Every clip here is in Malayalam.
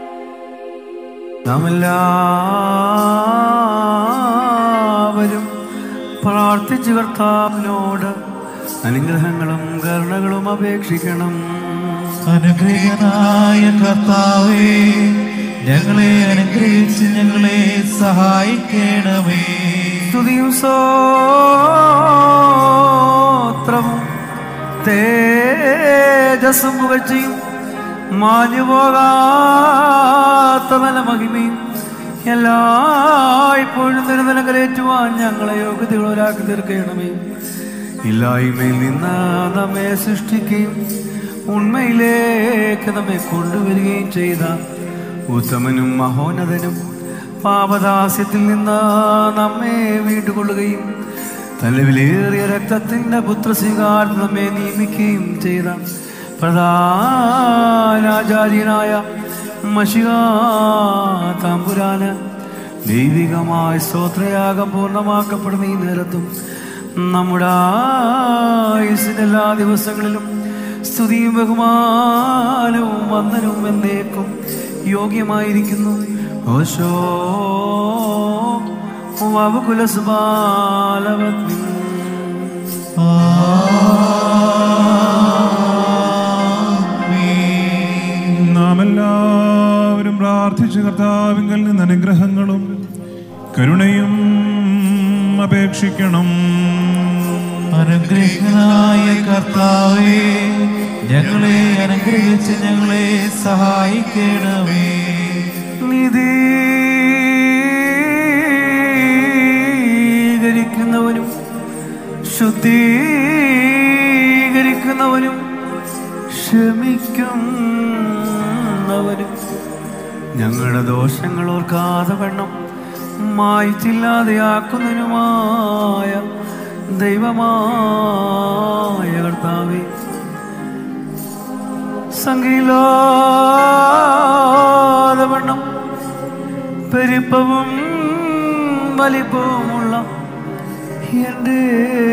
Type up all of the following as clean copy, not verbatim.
നാം എല്ലാവരും പ്രാർത്ഥിച്ച് കർത്താവിനോട് അനുഗ്രഹങ്ങളും കരുണകളും അപേക്ഷിക്കണം. അനുഗ്രഹനായ കർത്താവേ, ഞങ്ങളെ അനുഗ്രഹിച്ച് ഞങ്ങളെ സഹായിക്കണമേ. സ്തുതിയും സ്തോത്രവും തേജസ്സും പുകഴ്ചയും മാഞ്ഞുപോകാത്ത നല്ല മഹിമയും എല്ലായ്പ്പോഴും നിരന്തരം കരേറ്റുവാൻ ഞങ്ങളെ യോഗ്യതയുള്ളവരാക്കി തീർക്കണമേ. ഇല്ലായ്മയിൽ നിന്ന് നമ്മെ സൃഷ്ടിക്കുകയും ഉണ്മയിലേക്ക് നമ്മെ കൊണ്ടുവരികയും ചെയ്ത ഉത്തമനും മഹോന്നതനും പാപദാസ്യത്തിൽ നിന്ന് നമ്മെ വീണ്ടുകൊള്ളുകയും തന്റെ വിലയേറിയ രക്തത്തിന്റെ പുത്രസ്വീകാരം നമ്മെ നിയമിക്കുകയും ചെയ്ത പ്രധാനാചാര്യനായ മശിഹാ തമ്പുരാന് ദൈവികമായ സ്തോത്രയാഗം പൂർണ്ണമാക്കപ്പെടുന്ന ഈ നേരത്തും നമ്മുടെ ആയുസ്സിന്റെ എല്ലാ ദിവസങ്ങളിലും സ്തുതിയും ബഹുമാനവും വന്ദനവും എന്നേക്കും യോഗ്യമായിരിക്കുന്നു. ഓശോ വകുലസുബാലവത്മി. നാം എല്ലാവരും പ്രാർത്ഥിച്ച് കർത്താവിങ്കൽ നിന്ന് അനുഗ്രഹങ്ങളും കരുണയും അപേക്ഷിക്കണം. അനുഗ്രഹനായ കർത്താവേ, ഞങ്ങളെ അനുഗ്രഹിച്ച് ഞങ്ങളെ സഹായിക്കണമേ. നീതീകരിക്കുന്നവനും ശുദ്ധീകരിക്കുന്നവനും ക്ഷമിക്കുന്നവനും ഞങ്ങളുടെ ദോഷങ്ങൾ ഓർക്കാതെ വണ്ണം മായ്ച്ചില്ലാതെയാക്കുന്നതിനുമായ ദൈവമായ കർത്താവേ, സംഖ്യയില്ലാതെ വണ്ണം പെരുപ്പവും വലിപ്പവുമുള്ള എൻ്റെ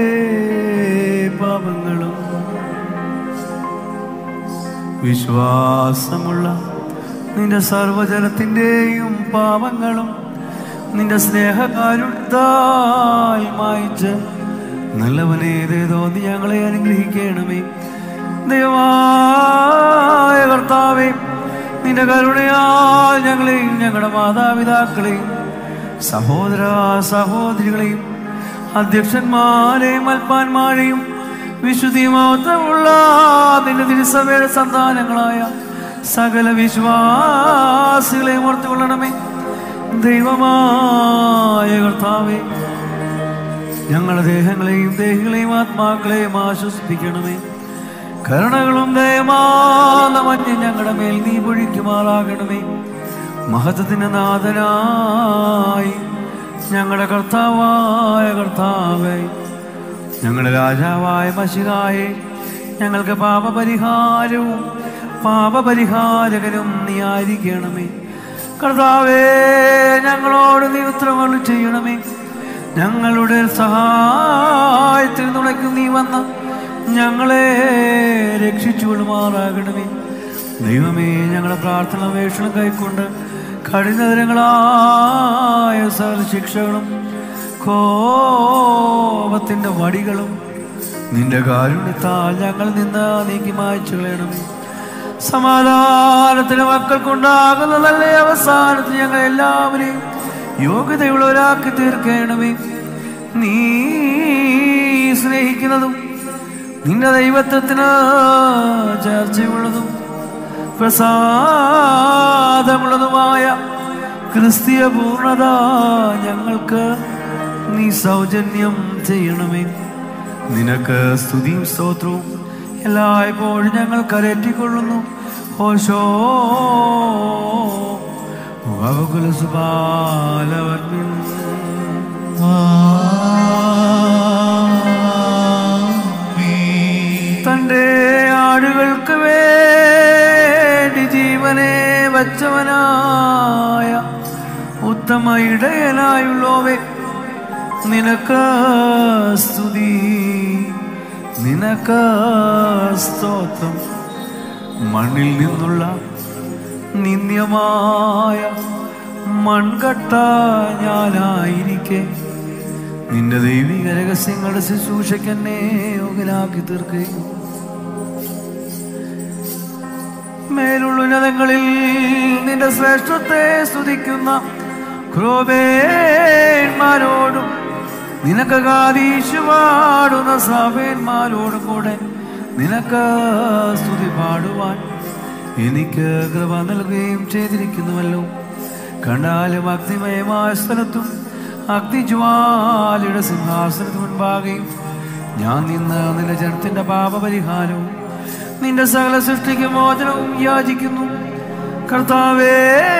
പാപങ്ങളും വിശ്വാസമുള്ള നിന്റെ സർവജനത്തിൻ്റെയും പാപങ്ങളും നിന്റെ സ്നേഹകാരുണ്യത്താൽ മായിച്ച് നല്ലവനേതേതോ നീ ഞങ്ങളെ അനുഗ്രഹിക്കണമേ. ദൈവമായ കർത്താവേ, നിന്റെ കരുണയാൽ ഞങ്ങളെയും ഞങ്ങളുടെ മാതാപിതാക്കളെയും സഹോദര സഹോദരികളെയും അധ്യക്ഷന്മാരെയും അൽപ്പാന്മാരെയും വിശുദ്ധിമഹത്വമുള്ള നിന്റെ തിരുസഭയുടെ സന്താനങ്ങളായ സകല വിശ്വാസികളെയും ഓർത്തുകൊള്ളണമേ. ദൈവമായ കർത്താവേ, ഞങ്ങളുടെ ദേഹങ്ങളെയും ദേഹികളെയും ആത്മാക്കളെയും ആശ്വസിപ്പിക്കണമേ. കരുണകളും ദയമാന മഞ്ഞ് ഞങ്ങളുടെ മേൽ നീ പൊഴിക്കുമാറാകണമേ. മഹത്വത്തിന്റെ നാഥനായി ഞങ്ങളുടെ കർത്താവായ കർത്താവേ, ഞങ്ങളുടെ രാജാവായ മശിഹായേ, ഞങ്ങൾക്ക് പാപപരിഹാരവും പാപപരിഹാരകനും നീ ആയിരിക്കണമേ. കർത്താവേ, ഞങ്ങളോട് നീ ഉത്തരവുകൾ ചെയ്യണമേ. ഞങ്ങളുടെ സഹായത്തിൽ തുണയ്ക്കും നീ വന്ന ഞങ്ങളെ രക്ഷിച്ചുകൊള്ളുമാറാകണമേ. ദൈവമേ, ഞങ്ങളുടെ പ്രാർത്ഥന അപേക്ഷണം കൈക്കൊണ്ട് കഠിനതരങ്ങളായ സകല ശിക്ഷകളും കോപത്തിന്റെ വടികളും നിന്റെ കാരുണ്യത്താൽ ഞങ്ങൾ നിന്ന് നീക്കി മായ്ച്ചു കളയണമേ. സമാധാനത്തിന് മക്കൾക്കുണ്ടാകുന്ന നല്ല അവസാനത്തിൽ ഞങ്ങൾ എല്ലാവരെയും യോഗ്യതയുള്ളവരാക്കി തീർക്കണമേ. നീ സ്നേഹിക്കുന്നതും നിന്റെ ദൈവത്വത്തിന് ചർച്ചയുള്ളതും പ്രസാദമുള്ളതുമായ ക്രിസ്തീയ പൂർണ്ണത ഞങ്ങൾക്ക് നീ സൗജന്യം ചെയ്യണമേ. നിനക്ക് സ്തുതിയും സ്തോത്രവും എല്ലായ്പ്പോഴും ഞങ്ങൾ കരേറ്റിക്കൊള്ളുന്നു. ഓശോ വകുലസുബാലവർമ്മ. തൻ്റെ ആടുകൾക്ക് വേണ്ടി ജീവനെ വച്ചവനായ ഉത്തമ ഇടയനായുള്ളോവേ, നിനക്ക് സ്തുതി, നിനക്ക് സ്തോത്രം. മണ്ണിൽ നിന്നുള്ള നിന്ദ്യമായ മൺകട്ട ഞാനായിരിക്കെ നിന്റെ ദൈവിക രഹസ്യങ്ങളുടെ ശുശ്രൂഷയ്ക്ക് എന്നെ യോഗ്യനാക്കി തീർക്കുകയും മേലുള്ള ഉന്നതങ്ങളിൽ നിന്റെ ശ്രേഷ്ഠത്തെ സ്തുതിക്കുന്ന ക്രോബേന്മാരോടും നിനക്ക് കാതീശു പാടുന്ന സഭേന്മാരോടും കൂടെ നിനക്ക് സ്തുതി പാടുവാൻ എനിക്ക് കൃപ നൽകുകയും ചെയ്തിരിക്കുന്നുവല്ലോ. കണ്ടാലും അഗ്നിമയമായ സ്ഥലത്തും അഗ്നിജ്വാലയുടെ സിംഹാസനത്തിന് മുൻപാകെയും ഞാൻ നിന്ന് നിന്റെ ജനത്തിന്റെ പാപപരിഹാരവും നിന്റെ സകല സൃഷ്ടിക്ക് മോചനവും യാചിക്കുന്നു. കർത്താവേ,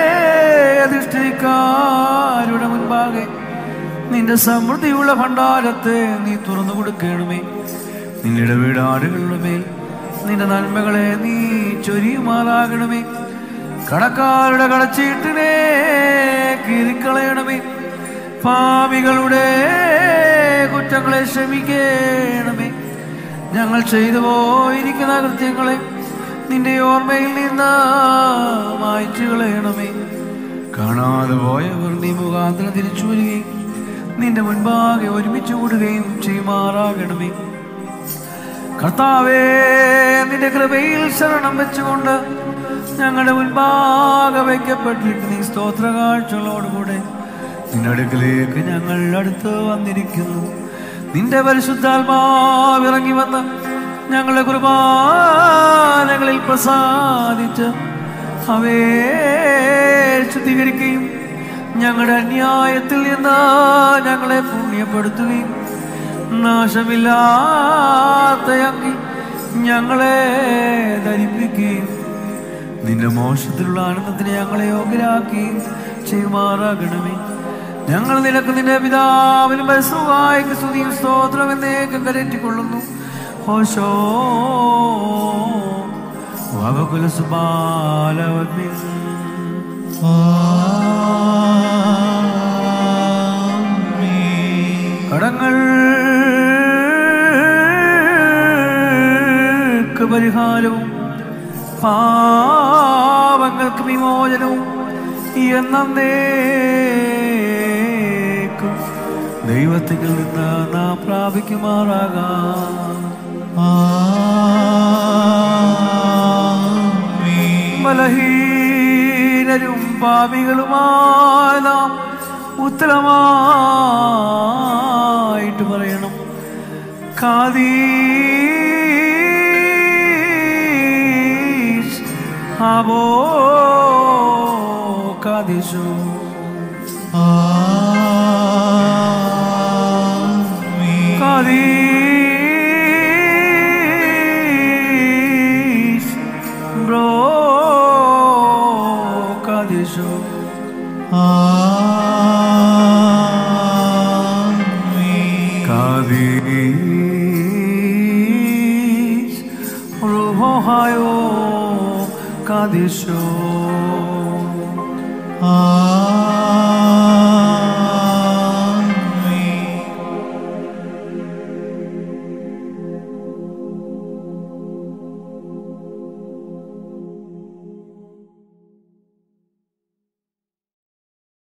അധിഷ്ഠിക്കാരുടെ മുൻപാകെ നിന്റെ സമൃദ്ധിയുള്ള ഭണ്ഡാരത്തെ നീ തുറന്നു കൊടുക്കണമേ. നിന്റെ ഇടവീടാടുകളുടെ മേൽ നിന്റെ നന്മകളെ നീ ചൊരിയുമാറാകണമേ. കടക്കാരുടെ കടച്ചീട്ടിനെ കീറിക്കളയണമേ. പാപികളുടെ കുറ്റങ്ങളെ ക്ഷമിക്കണമേ. ഞങ്ങൾ ചെയ്തു പോയിരിക്കുന്ന കൃത്യങ്ങളെ നിന്റെ ഓർമ്മയിൽ നിന്ന് മായ്ച്ചു കളയണമേ. കാണാതെ പോയവർ നീ മുഖാന്തരം തിരിച്ചു വരികയും നിന്റെ മുൻപാകെ ഒരുമിച്ച് കൂടുകയും ചെയ്യുമാറാകണമേ. കർത്താവേ, നിന്റെ കൃപയിൽ ശരണം വെച്ചുകൊണ്ട് ഞങ്ങളുടെ മുൻപാകെ വയ്ക്കപ്പെട്ടിരിക്കുന്ന ഈ സ്തോത്ര കാഴ്ചകളോടുകൂടെ നിന്റെ അടുക്കലേക്ക് ഞങ്ങൾ അടുത്ത് വന്നിരിക്കുന്നു. നിന്റെ പരിശുദ്ധാത്മാവ് ഇറങ്ങി വന്ന് ഞങ്ങളുടെ കുർബാനകളിൽ പ്രസാദിച്ച് അവയെ ശുദ്ധീകരിക്കുകയും ഞങ്ങളുടെ അന്യായത്തിൽ നിന്ന് ഞങ്ങളെ പുണ്യപ്പെടുത്തുകയും നാശമില്ലാത്ത അങ്കി ഞങ്ങളെ ധരിപ്പിക്കുകയും നിന്റെ മോശത്തിലുള്ള ആനന്ദത്തിന് ഞങ്ങളെ യോഗ്യരാക്കുകയും ചെയ്യുമാറാകണമേ. ഞങ്ങൾ നിനക്ക് നിന്റെ പിതാവിനും പരിശുദ്ധമായ സ്തുതിയും സ്തോത്രം എന്നേക്കും കരേറ്റിക്കൊള്ളുന്നു. ഹോശോ വകുല സുബാലവദ്മിൻ. കടങ്ങൾക്ക് പരിഹാരവും പാപങ്ങൾക്ക് വിമോചനവും എന്നേക്കും ദൈവത്തിൽ നിന്ന് നാം പ്രാപിക്കുമാറാകാം. ബലഹീനരും പാപികളുമായ നാം ഉത്തരമായിട്ട് പറയണം. കാദീശ് ആബോ കാദീശു. കാദീശ് ബ്രോ കാദീശു. കാദീശ് റുഹായോ കാദീശു.